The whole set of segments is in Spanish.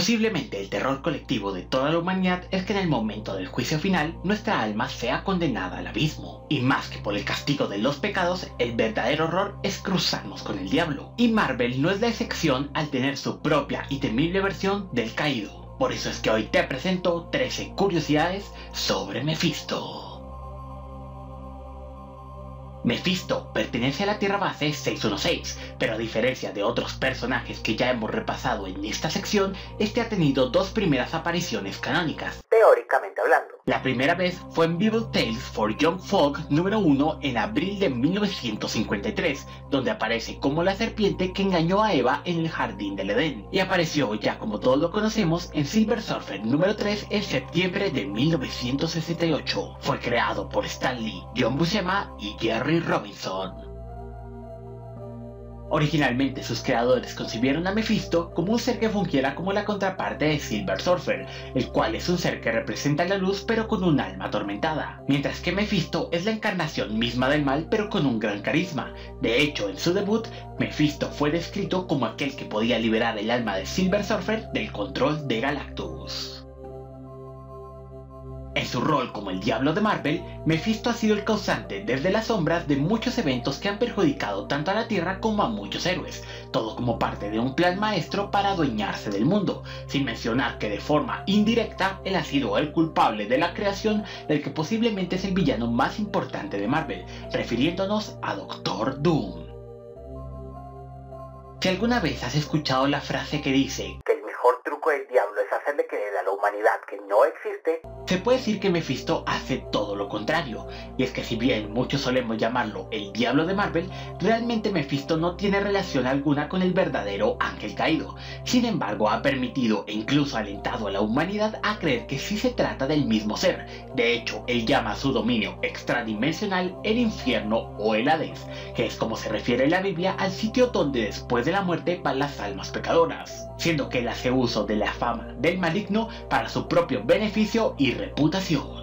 Posiblemente el terror colectivo de toda la humanidad es que en el momento del juicio final nuestra alma sea condenada al abismo. Y más que por el castigo de los pecados, el verdadero horror es cruzarnos con el diablo. Y Marvel no es la excepción al tener su propia y temible versión del caído. Por eso es que hoy te presento 13 curiosidades sobre Mephisto. Mephisto pertenece a la Tierra Base 616, pero a diferencia de otros personajes que ya hemos repasado en esta sección, este ha tenido dos primeras apariciones canónicas, teóricamente hablando. La primera vez fue en Bible Tales for Young Folk número 1 en abril de 1953, donde aparece como la serpiente que engañó a Eva en el jardín del Edén, y apareció ya como todos lo conocemos en Silver Surfer número 3 en septiembre de 1968. Fue creado por Stan Lee, John Buscema y Jerry Robinson. Originalmente sus creadores concibieron a Mephisto como un ser que fungiera como la contraparte de Silver Surfer, el cual es un ser que representa la luz pero con un alma atormentada, mientras que Mephisto es la encarnación misma del mal pero con un gran carisma. De hecho, en su debut, Mephisto fue descrito como aquel que podía liberar el alma de Silver Surfer del control de Galactus. En su rol como el diablo de Marvel, Mephisto ha sido el causante desde las sombras de muchos eventos que han perjudicado tanto a la Tierra como a muchos héroes, todo como parte de un plan maestro para adueñarse del mundo, sin mencionar que de forma indirecta él ha sido el culpable de la creación del que posiblemente es el villano más importante de Marvel, refiriéndonos a Doctor Doom. Si alguna vez has escuchado la frase que dice que el mejor truco del diablo es hacerle creer a la humanidad que no existe, se puede decir que Mephisto hace todo lo contrario, y es que si bien muchos solemos llamarlo el diablo de Marvel, realmente Mephisto no tiene relación alguna con el verdadero ángel caído. Sin embargo, ha permitido e incluso alentado a la humanidad a creer que sí se trata del mismo ser. De hecho, él llama a su dominio extradimensional el infierno o el Hades, que es como se refiere en la Biblia al sitio donde después de la muerte van las almas pecadoras, siendo que él hace uso de la fama del maligno para su propio beneficio y reputación.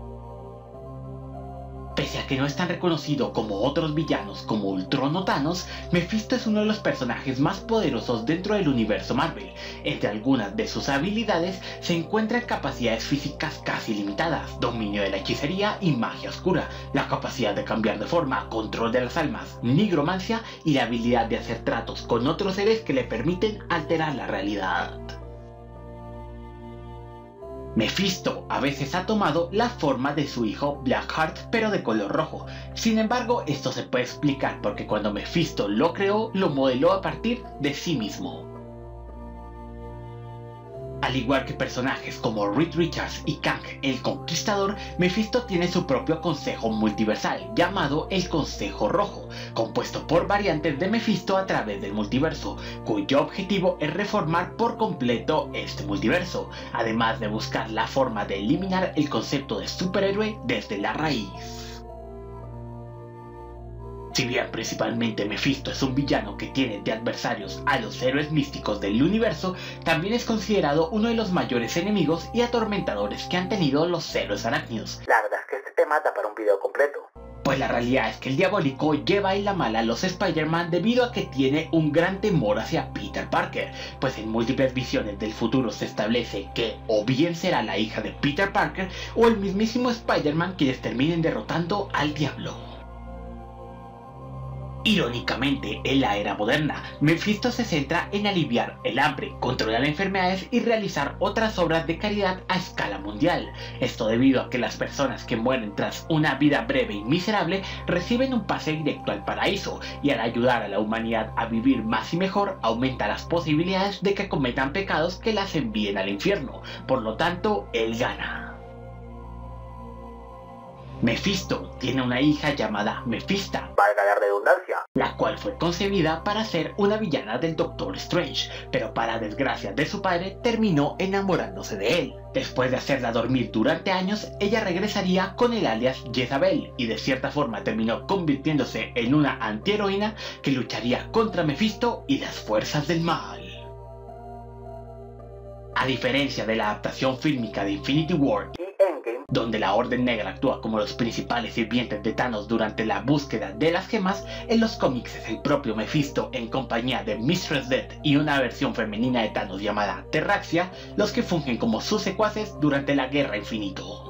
Pese a que no es tan reconocido como otros villanos como Ultron o Thanos, Mephisto es uno de los personajes más poderosos dentro del universo Marvel. Entre algunas de sus habilidades se encuentran capacidades físicas casi limitadas, dominio de la hechicería y magia oscura, la capacidad de cambiar de forma, control de las almas, nigromancia y la habilidad de hacer tratos con otros seres que le permiten alterar la realidad. Mephisto a veces ha tomado la forma de su hijo Blackheart, pero de color rojo. Sin embargo, esto se puede explicar porque cuando Mephisto lo creó, lo modeló a partir de sí mismo. Al igual que personajes como Reed Richards y Kang el Conquistador, Mephisto tiene su propio consejo multiversal, llamado el Consejo Rojo, compuesto por variantes de Mephisto a través del multiverso, cuyo objetivo es reformar por completo este multiverso, además de buscar la forma de eliminar el concepto de superhéroe desde la raíz. Si bien principalmente Mephisto es un villano que tiene de adversarios a los héroes místicos del universo, también es considerado uno de los mayores enemigos y atormentadores que han tenido los héroes arácnidos. La verdad es que este tema da para un video completo. Pues la realidad es que el diabólico lleva en la mala a los Spider-Man debido a que tiene un gran temor hacia Peter Parker, pues en múltiples visiones del futuro se establece que o bien será la hija de Peter Parker o el mismísimo Spider-Man quienes terminen derrotando al diablo. Irónicamente, en la era moderna, Mephisto se centra en aliviar el hambre, controlar enfermedades y realizar otras obras de caridad a escala mundial. Esto debido a que las personas que mueren tras una vida breve y miserable reciben un pase directo al paraíso, y al ayudar a la humanidad a vivir más y mejor, aumenta las posibilidades de que cometan pecados que las envíen al infierno. Por lo tanto, él gana. Mephisto tiene una hija llamada Mephista, valga la redundancia, la cual fue concebida para ser una villana del Doctor Strange, pero para desgracia de su padre terminó enamorándose de él. Después de hacerla dormir durante años, ella regresaría con el alias Jezabel y de cierta forma terminó convirtiéndose en una antiheroína que lucharía contra Mephisto y las fuerzas del mal. A diferencia de la adaptación fílmica de Infinity War y Endgame, donde la Orden Negra actúa como los principales sirvientes de Thanos durante la búsqueda de las gemas, en los cómics es el propio Mephisto en compañía de Mistress Death y una versión femenina de Thanos llamada Terraxia los que fungen como sus secuaces durante la Guerra Infinito.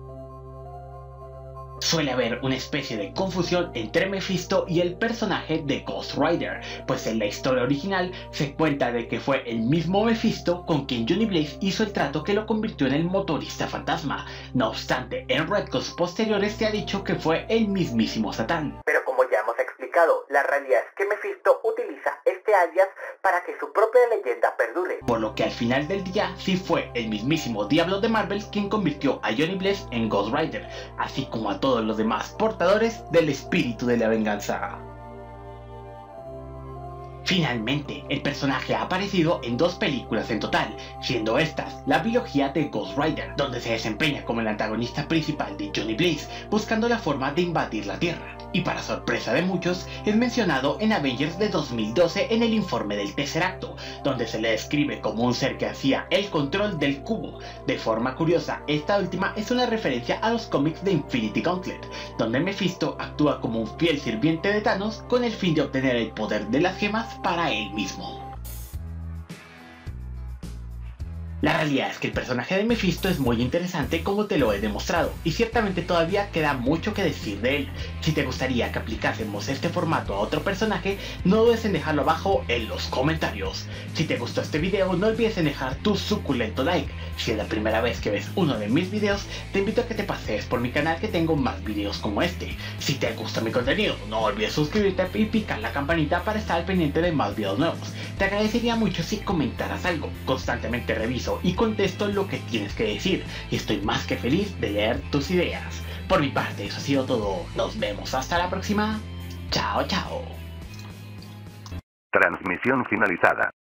Suele haber una especie de confusión entre Mephisto y el personaje de Ghost Rider, pues en la historia original se cuenta de que fue el mismo Mephisto con quien Johnny Blaze hizo el trato que lo convirtió en el motorista fantasma. No obstante, en retcons posteriores se ha dicho que fue el mismísimo Satán. Pero como ya hemos explicado, la realidad es que Mephisto utiliza este alias para que su propia leyenda perdure. Por lo que al final del día sí fue el mismísimo Diablo de Marvel quien convirtió a Johnny Blaze en Ghost Rider, así como a todos los demás portadores del espíritu de la venganza. Finalmente, el personaje ha aparecido en 2 películas en total, siendo estas la biología de Ghost Rider, donde se desempeña como el antagonista principal de Johnny Blaze, buscando la forma de invadir la Tierra, y para sorpresa de muchos, es mencionado en Avengers de 2012 en el informe del Tesseracto, donde se le describe como un ser que hacía el control del cubo. De forma curiosa, esta última es una referencia a los cómics de Infinity Gauntlet, donde Mephisto actúa como un fiel sirviente de Thanos con el fin de obtener el poder de las gemas para él mismo. La realidad es que el personaje de Mephisto es muy interesante como te lo he demostrado, y ciertamente todavía queda mucho que decir de él. Si te gustaría que aplicásemos este formato a otro personaje, no dudes en dejarlo abajo en los comentarios. Si te gustó este video, no olvides en dejar tu suculento like. Si es la primera vez que ves uno de mis videos, te invito a que te pases por mi canal que tengo más videos como este. Si te gusta mi contenido, no olvides suscribirte y picar la campanita para estar al pendiente de más videos nuevos. Te agradecería mucho si comentaras algo. Constantemente reviso y contesto lo que tienes que decir, y estoy más que feliz de leer tus ideas. Por mi parte, eso ha sido todo. Nos vemos hasta la próxima. Chao, chao. Transmisión finalizada.